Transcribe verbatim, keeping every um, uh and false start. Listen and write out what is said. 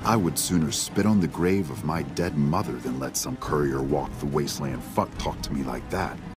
I would sooner spit on the grave of my dead mother than let some courier-walk-the-wasteland-fuck talk to me like that.